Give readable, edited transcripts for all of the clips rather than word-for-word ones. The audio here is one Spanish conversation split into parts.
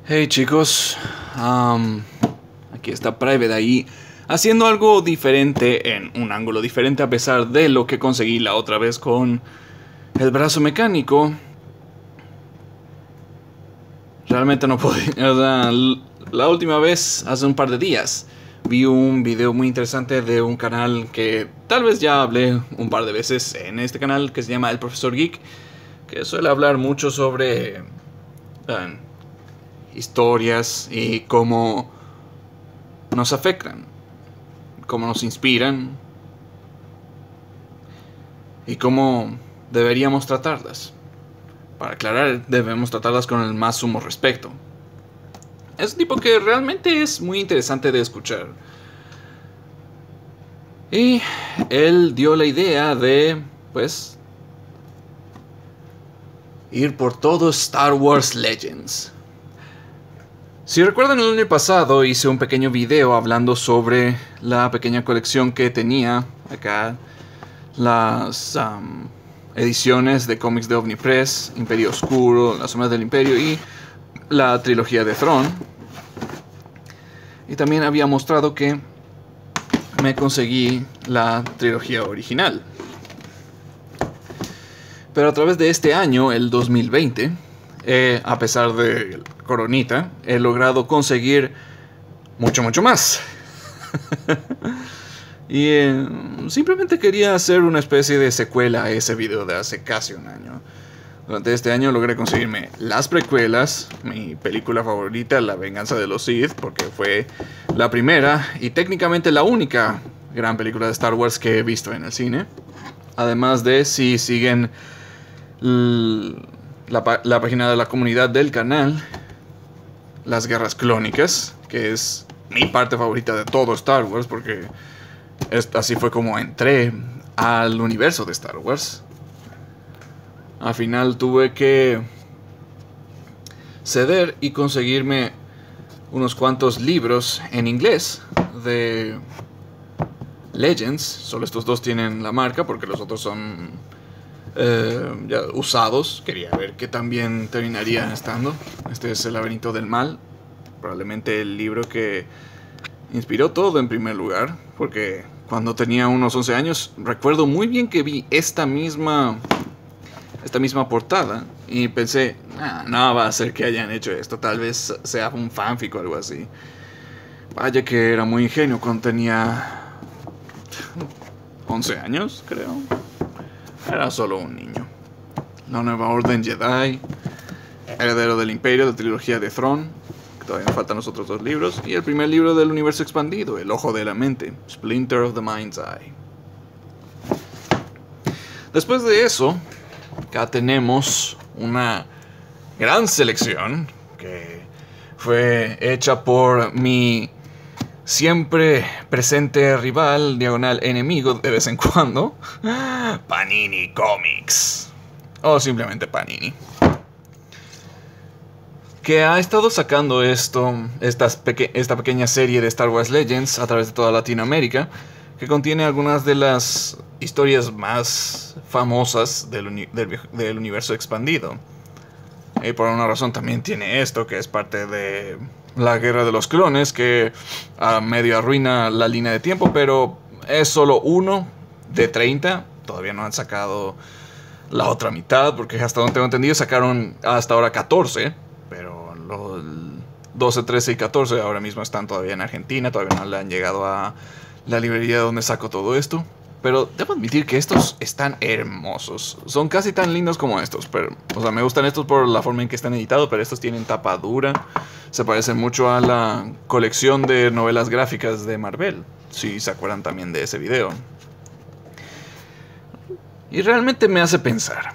Hey chicos, aquí está Private ahí, haciendo algo diferente en un ángulo diferente a pesar de lo que conseguí la otra vez con el brazo mecánico. Realmente no podía, o sea, la última vez, hace un par de días, vi un video muy interesante de un canal que tal vez ya hablé un par de veces en este canal, que se llama El Profesor Geek, que suele hablar mucho sobre historias y cómo nos afectan, cómo nos inspiran y cómo deberíamos tratarlas. Para aclarar, debemos tratarlas con el más sumo respeto. Es un tipo que realmente es muy interesante de escuchar. Y él dio la idea de, pues, ir por todo Star Wars Legends. Si recuerdan, el año pasado hice un pequeño video hablando sobre la pequeña colección que tenía acá, las ediciones de cómics de Omnipress, Imperio Oscuro, Las Sombras del Imperio y la trilogía de Thrawn. Y también había mostrado que me conseguí la trilogía original. Pero a través de este año, el 2020, a pesar de Coronita, he logrado conseguir mucho más. Y simplemente quería hacer una especie de secuela a ese video de hace casi un año. Durante este año logré conseguirme las precuelas, mi película favorita, La Venganza de los Sith, porque fue la primera y técnicamente la única gran película de Star Wars que he visto en el cine. Además de, si siguen la página de la comunidad del canal, Las Guerras Clónicas, que es mi parte favorita de todo Star Wars, porque así fue como entré al universo de Star Wars. Al final tuve que ceder y conseguirme unos cuantos libros en inglés de Legends. Solo estos dos tienen la marca porque los otros son ya usados. Quería ver qué también terminarían estando. Este es El Laberinto del Mal, probablemente el libro que inspiró todo en primer lugar, porque cuando tenía unos 11 años recuerdo muy bien que vi esta misma portada y pensé, no va a ser que hayan hecho esto, tal vez sea un fanfic o algo así. Vaya que era muy ingenuo cuando tenía 11 años, creo. Era solo un niño. La Nueva Orden Jedi, Heredero del Imperio, la trilogía de Thrawn, que todavía me faltan los otros dos libros, y el primer libro del universo expandido, El Ojo de la Mente, Splinter of the Mind's Eye. Después de eso, acá tenemos una gran selección que fue hecha por mi siempre presente rival, diagonal enemigo de vez en cuando, Panini Comics, o simplemente Panini, que ha estado sacando esta pequeña serie de Star Wars Legends a través de toda Latinoamérica, que contiene algunas de las historias más famosas del universo expandido. Y por una razón también tiene esto, que es parte de la Guerra de los Clones, que medio arruina la línea de tiempo, pero es solo uno de 30. Todavía no han sacado la otra mitad, porque hasta donde tengo entendido sacaron hasta ahora 14, pero los 12, 13 y 14 ahora mismo están todavía en Argentina, todavía no le han llegado a la librería donde saco todo esto. Pero debo admitir que estos están hermosos. Son casi tan lindos como estos. Pero, o sea, me gustan estos por la forma en que están editados, pero estos tienen tapa dura. Se parecen mucho a la colección de novelas gráficas de Marvel, si se acuerdan también de ese video. Y realmente me hace pensar.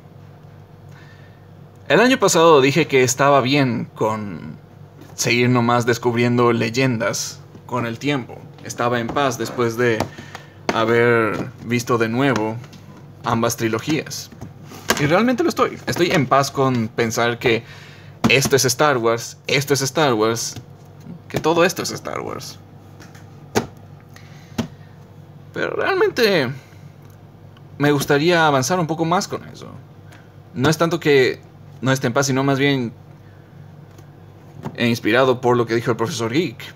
El año pasado dije que estaba bien con seguir nomás descubriendo leyendas con el tiempo. Estaba en paz después de haber visto de nuevo ambas trilogías. Y realmente lo estoy. Estoy en paz con pensar que esto es Star Wars, esto es Star Wars, que todo esto es Star Wars. Pero realmente me gustaría avanzar un poco más con eso. No es tanto que no esté en paz, sino más bien e inspirado por lo que dijo el profesor Geek.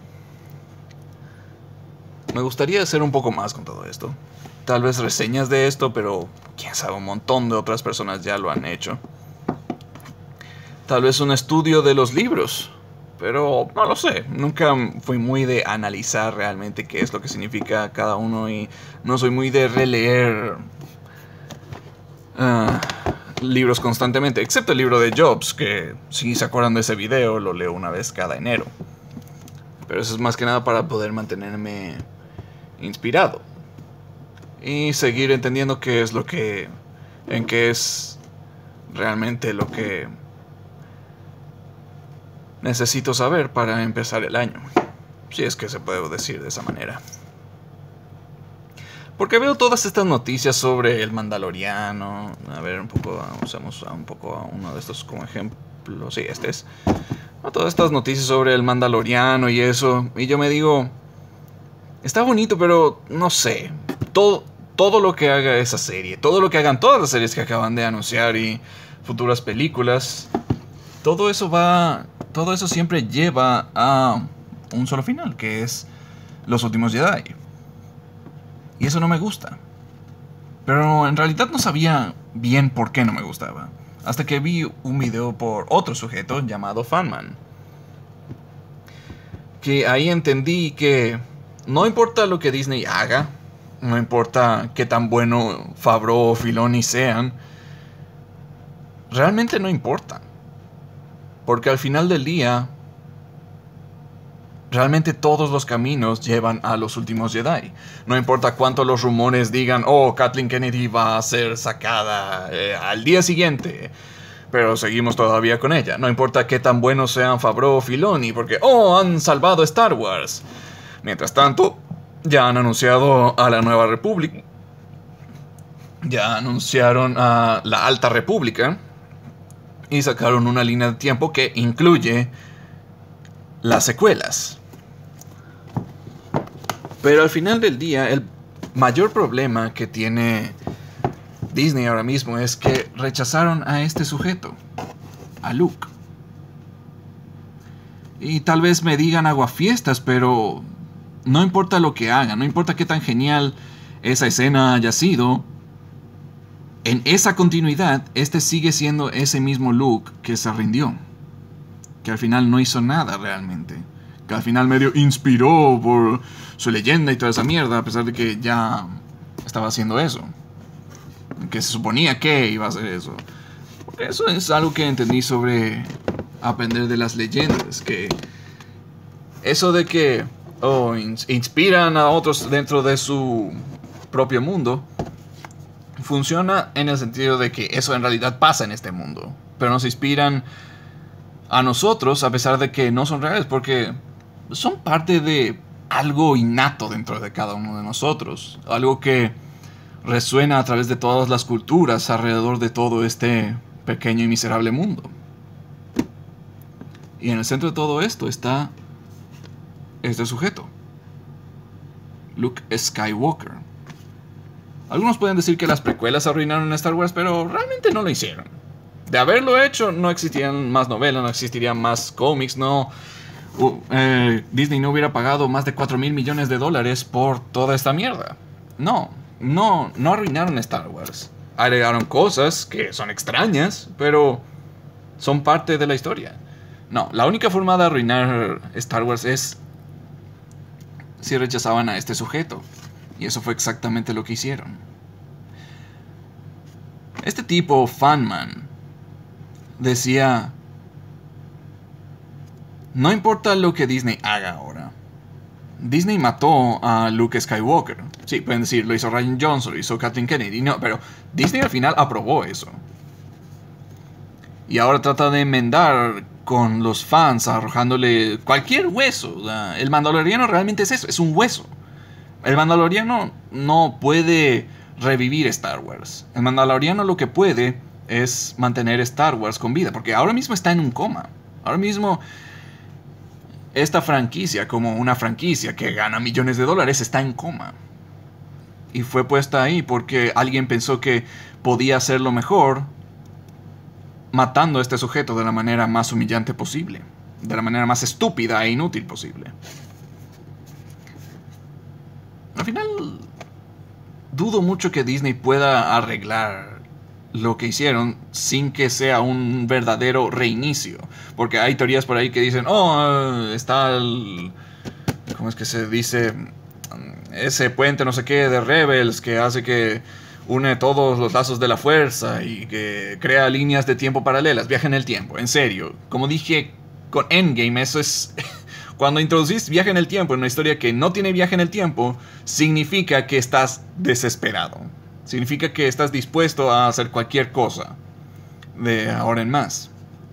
Me gustaría hacer un poco más con todo esto. Tal vez reseñas de esto, pero quién sabe, un montón de otras personas ya lo han hecho. Tal vez un estudio de los libros, pero no lo sé. Nunca fui muy de analizar realmente qué es lo que significa cada uno y no soy muy de releer libros constantemente, excepto el libro de Jobs, que si se acuerdan de ese video lo leo una vez cada enero. Pero eso es más que nada para poder mantenerme inspirado y seguir entendiendo qué es lo que, en qué es realmente lo que necesito saber para empezar el año, si es que se puede decir de esa manera. Porque veo todas estas noticias sobre el Mandaloriano. A ver, un poco, usamos un poco a uno de estos como ejemplo. Sí, este es. Todas estas noticias sobre el Mandaloriano y eso. Y yo me digo, está bonito, pero no sé. Todo lo que haga esa serie, todo lo que hagan todas las series que acaban de anunciar y futuras películas, todo eso siempre lleva a un solo final, que es Los Últimos Jedi. Y eso no me gusta. Pero en realidad no sabía bien por qué no me gustaba, hasta que vi un video por otro sujeto llamado Fanman, que ahí entendí que no importa lo que Disney haga, no importa qué tan bueno Favreau o Filoni sean, realmente no importa. Porque al final del día, realmente todos los caminos llevan a Los Últimos Jedi. No importa cuánto los rumores digan, oh, Kathleen Kennedy va a ser sacada al día siguiente, pero seguimos todavía con ella. No importa qué tan buenos sean Favreau o Filoni, porque, oh, han salvado Star Wars. Mientras tanto, ya han anunciado a la Nueva República. Ya anunciaron a la Alta República. Y sacaron una línea de tiempo que incluye las secuelas. Pero al final del día, el mayor problema que tiene Disney ahora mismo es que rechazaron a este sujeto, a Luke. Y tal vez me digan aguafiestas, pero no importa lo que hagan, no importa qué tan genial esa escena haya sido, en esa continuidad, este sigue siendo ese mismo Luke que se rindió. Que al final no hizo nada realmente. Que al final medio inspiró por su leyenda y toda esa mierda, a pesar de que ya estaba haciendo eso. Que se suponía que iba a hacer eso. Porque eso es algo que entendí sobre aprender de las leyendas. Que eso de que inspiran a otros dentro de su propio mundo, funciona en el sentido de que eso en realidad pasa en este mundo. Pero nos inspiran a nosotros a pesar de que no son reales, porque son parte de algo innato dentro de cada uno de nosotros. Algo que resuena a través de todas las culturas alrededor de todo este pequeño y miserable mundo. Y en el centro de todo esto está este sujeto, Luke Skywalker. Algunos pueden decir que las precuelas arruinaron a Star Wars, pero realmente no lo hicieron. De haberlo hecho, no existirían más novelas, no existirían más cómics, Disney no hubiera pagado más de $4,000 millones por toda esta mierda. No arruinaron Star Wars. Agregaron cosas que son extrañas, pero son parte de la historia. No, la única forma de arruinar Star Wars es si rechazaban a este sujeto. Y eso fue exactamente lo que hicieron. Este tipo, Fanman, decía: no importa lo que Disney haga ahora. Disney mató a Luke Skywalker. Sí, pueden decir, lo hizo Rian Johnson, lo hizo Kathleen Kennedy. No, pero Disney al final aprobó eso. Y ahora trata de enmendar con los fans, arrojándole cualquier hueso. El Mandaloriano realmente es eso, es un hueso. El Mandaloriano no puede revivir Star Wars. El Mandaloriano lo que puede es mantener Star Wars con vida, porque ahora mismo está en un coma. Ahora mismo esta franquicia, como una franquicia que gana millones de dólares, está en coma. Y fue puesta ahí porque alguien pensó que podía hacerlo mejor matando a este sujeto de la manera más humillante posible. de la manera más estúpida e inútil posible. Al final, dudo mucho que Disney pueda arreglar lo que hicieron sin que sea un verdadero reinicio. Porque hay teorías por ahí que dicen, está el... ¿Cómo es que se dice? Ese puente no sé qué de Rebels que hace que une todos los lazos de la fuerza y que crea líneas de tiempo paralelas, viaje en el tiempo, en serio. Como dije con Endgame, eso es... Cuando introducís viaje en el tiempo en una historia que no tiene viaje en el tiempo, significa que estás desesperado. Significa que estás dispuesto a hacer cualquier cosa de ahora en más.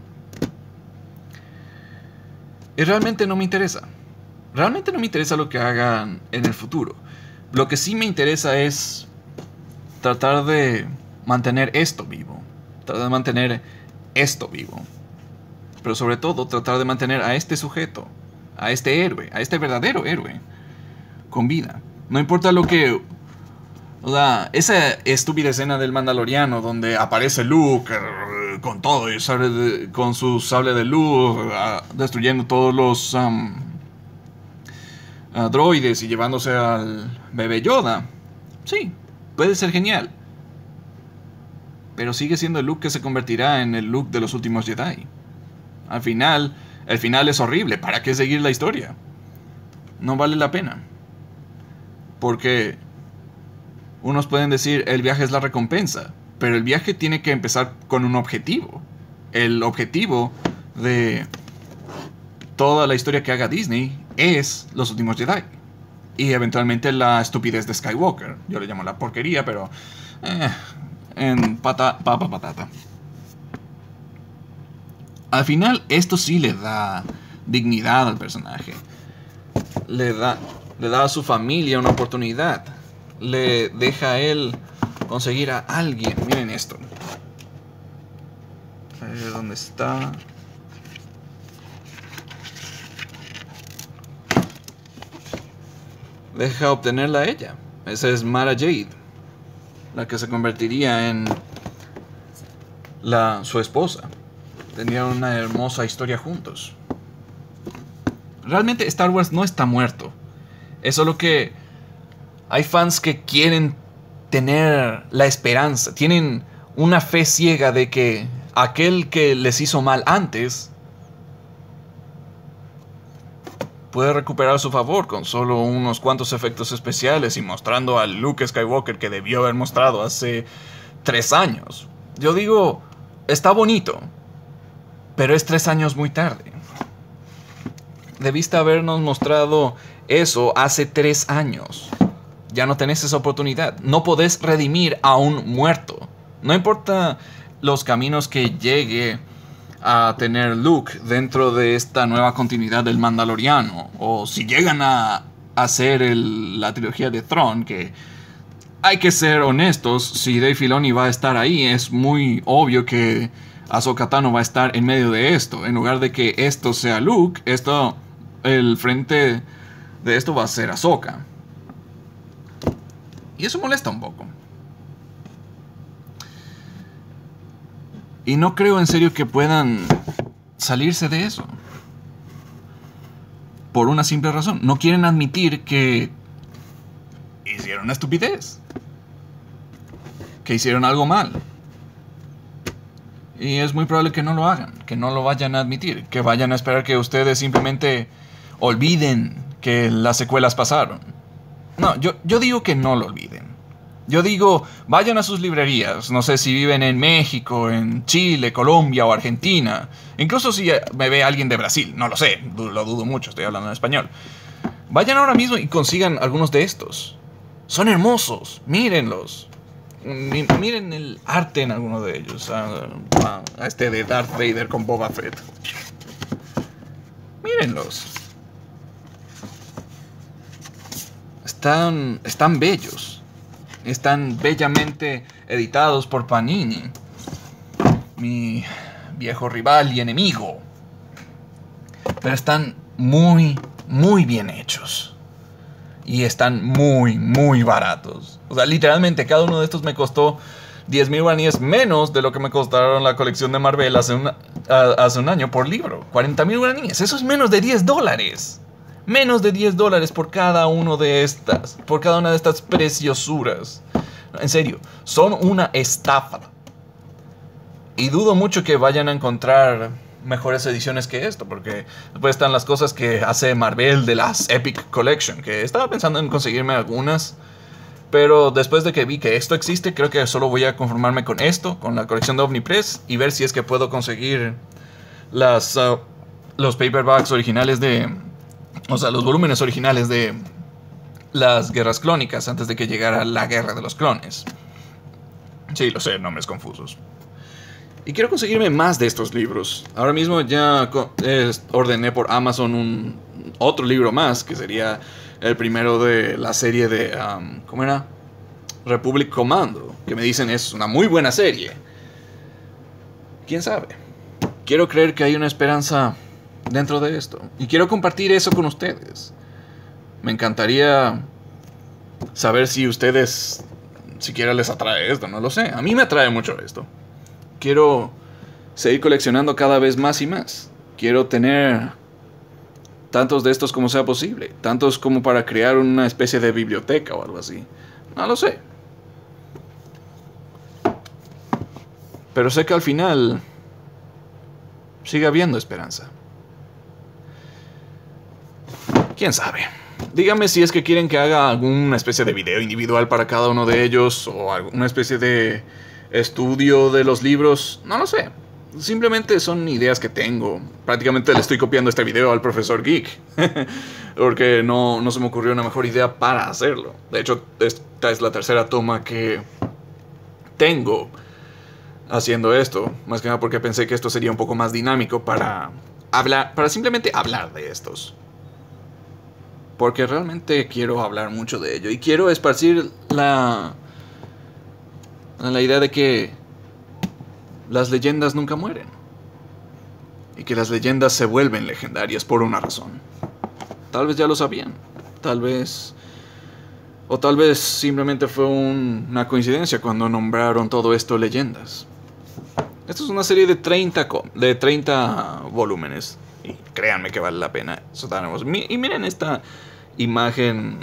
Y realmente no me interesa. Realmente no me interesa lo que hagan en el futuro. Lo que sí me interesa es tratar de mantener esto vivo. Tratar de mantener esto vivo. Pero sobre todo tratar de mantener a este sujeto, a este héroe, a este verdadero héroe, con vida. No importa lo que... esa estúpida escena del Mandaloriano donde aparece Luke con todo y con su sable de luz, destruyendo todos los droides y llevándose al bebé Yoda. Sí, puede ser genial. Pero sigue siendo el Luke que se convertirá en el Luke de los últimos Jedi. Al final, el final es horrible. ¿Para qué seguir la historia? No vale la pena. Porque unos pueden decir, el viaje es la recompensa. Pero el viaje tiene que empezar con un objetivo. El objetivo de toda la historia que haga Disney es los últimos Jedi. Y eventualmente la estupidez de Skywalker. Yo le llamo la porquería, pero... en papa patata. Al final, esto sí le da dignidad al personaje. Le da a su familia una oportunidad. Le deja a él conseguir a alguien. Miren esto. A ver dónde está. Deja obtenerla a ella. Esa es Mara Jade, la que se convertiría en su esposa. Tenían una hermosa historia juntos. Realmente Star Wars no está muerto. Es solo que hay fans que quieren tener la esperanza. Tienen una fe ciega de que aquel que les hizo mal antes puede recuperar su favor con solo unos cuantos efectos especiales y mostrando al Luke Skywalker que debió haber mostrado hace 3 años. Yo digo, está bonito, pero es 3 años muy tarde. Debiste habernos mostrado eso hace 3 años. Ya no tenés esa oportunidad. No podés redimir a un muerto. No importa los caminos que llegue a tener Luke dentro de esta nueva continuidad del Mandaloriano, o si llegan a hacer la trilogía de Thrawn, que hay que ser honestos, si Dave Filoni va a estar ahí, es muy obvio que Ahsoka Tano va a estar en medio de esto. En lugar de que esto sea Luke, el frente de esto va a ser Ahsoka. Y eso molesta un poco. Y no creo en serio que puedan salirse de eso. Por una simple razón. No quieren admitir que hicieron una estupidez. Que hicieron algo mal. Y es muy probable que no lo hagan. Que no lo vayan a admitir. Que vayan a esperar que ustedes simplemente olviden que las secuelas pasaron. No, yo digo que no lo olviden. Yo digo, vayan a sus librerías. No sé si viven en México, en Chile, Colombia o Argentina. Incluso si me ve alguien de Brasil. No lo sé, lo dudo mucho, estoy hablando en español. Vayan ahora mismo y consigan algunos de estos. Son hermosos, mírenlos. Miren el arte en alguno de ellos. A este de Darth Vader con Boba Fett. Mírenlos. Están bellos. Están bellamente editados por Panini, mi viejo rival y enemigo. Pero están muy, muy bien hechos. Y están muy, muy baratos. O sea, literalmente cada uno de estos me costó 10,000 guaraníes menos de lo que me costaron la colección de Marvel hace un año por libro. 40,000 guaraníes. Eso es menos de $10. Menos de $10 por cada una de estas preciosuras. En serio, son una estafa. Y dudo mucho que vayan a encontrar mejores ediciones que esto, porque después están las cosas que hace Marvel de las Epic Collection, que estaba pensando en conseguirme algunas, pero después de que vi que esto existe, creo que solo voy a conformarme con esto, con la colección de Omnipress, y ver si es que puedo conseguir los paperbacks originales o sea, los volúmenes originales de las guerras clónicas antes de que llegara la guerra de los clones. Sí, lo sé, nombres confusos. Y quiero conseguirme más de estos libros. Ahora mismo ya ordené por Amazon otro libro más, que sería el primero de la serie de... ¿cómo era? Republic Commando. Que me dicen es una muy buena serie. ¿Quién sabe? Quiero creer que hay una esperanza dentro de esto. Y quiero compartir eso con ustedes. Me encantaría saber si ustedes siquiera les atrae esto, no lo sé. A mí me atrae mucho esto. Quiero seguir coleccionando cada vez más y más. Quiero tener tantos de estos como sea posible. Tantos como para crear una especie de biblioteca o algo así. No lo sé. Pero sé que al final sigue habiendo esperanza. ¿Quién sabe? Díganme si es que quieren que haga alguna especie de video individual para cada uno de ellos, o alguna especie de estudio de los libros. No lo sé. Simplemente son ideas que tengo. Prácticamente le estoy copiando este video al profesor Geek. Porque no se me ocurrió una mejor idea para hacerlo. De hecho, esta es la tercera toma que tengo haciendo esto. Más que nada porque pensé que esto sería un poco más dinámico para simplemente hablar de estos. Porque realmente quiero hablar mucho de ello. Y quiero esparcir la idea de que las leyendas nunca mueren. Y que las leyendas se vuelven legendarias por una razón. Tal vez ya lo sabían. Tal vez... O tal vez simplemente fue una coincidencia cuando nombraron todo esto leyendas. Esto es una serie de 30 volúmenes. Y créanme que vale la pena. Y miren esta imagen...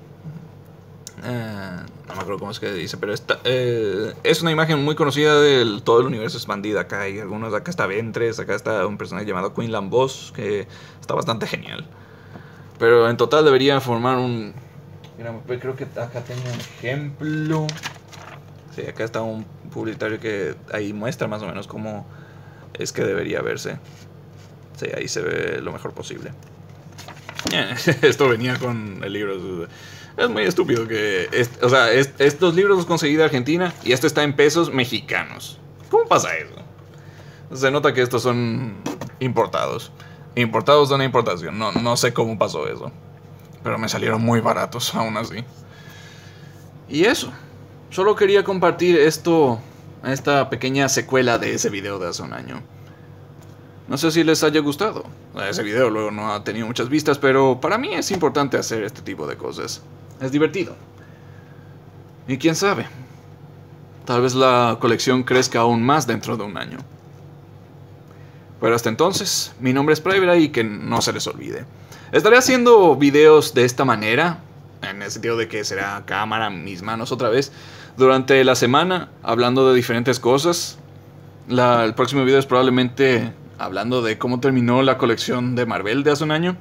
no me acuerdo cómo es que dice, pero es una imagen muy conocida de todo el universo expandido. Acá hay algunos, acá está Ventress, acá está un personaje llamado Quinlan Vos, que está bastante genial. Pero en total debería formar un... Mira, creo que acá tengo un ejemplo. Sí, acá está un publicitario que ahí muestra más o menos cómo es que debería verse. Sí, ahí se ve lo mejor posible. Esto venía con el libro. Es muy estúpido que... estos libros los conseguí de Argentina y esto está en pesos mexicanos. ¿Cómo pasa eso? Se nota que estos son importados. Importados de una importación. No sé cómo pasó eso. Pero me salieron muy baratos aún así. Y eso. Solo quería compartir esta pequeña secuela de ese video de hace un año. No sé si les haya gustado. Ese video luego no ha tenido muchas vistas, pero para mí es importante hacer este tipo de cosas. Es divertido. Y quién sabe, tal vez la colección crezca aún más dentro de un año. Pero hasta entonces, mi nombre es Private y que no se les olvide. Estaré haciendo videos de esta manera, en el sentido de que será cámara, mis manos otra vez, durante la semana, hablando de diferentes cosas. El próximo video es probablemente hablando de cómo terminó la colección de Marvel de hace un año.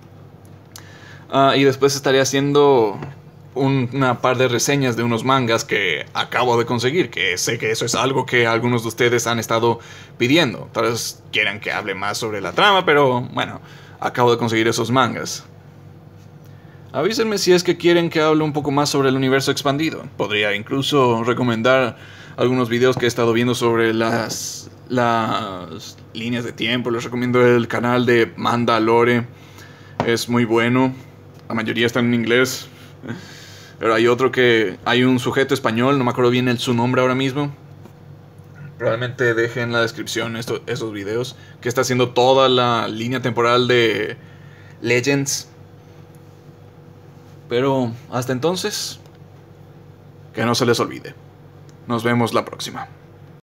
Y después estaré haciendo una par de reseñas de unos mangas que acabo de conseguir, que sé que eso es algo que algunos de ustedes han estado pidiendo. Tal vez quieran que hable más sobre la trama, pero bueno, acabo de conseguir esos mangas. Avísenme si es que quieren que hable un poco más sobre el universo expandido. Podría incluso recomendar algunos videos que he estado viendo sobre las líneas de tiempo. Les recomiendo el canal de Mandalore. Es muy bueno. La mayoría están en inglés. Pero hay un sujeto español, no me acuerdo bien su nombre ahora mismo. Probablemente deje en la descripción esos videos. Que está haciendo toda la línea temporal de Legends. Pero hasta entonces, que no se les olvide. Nos vemos la próxima.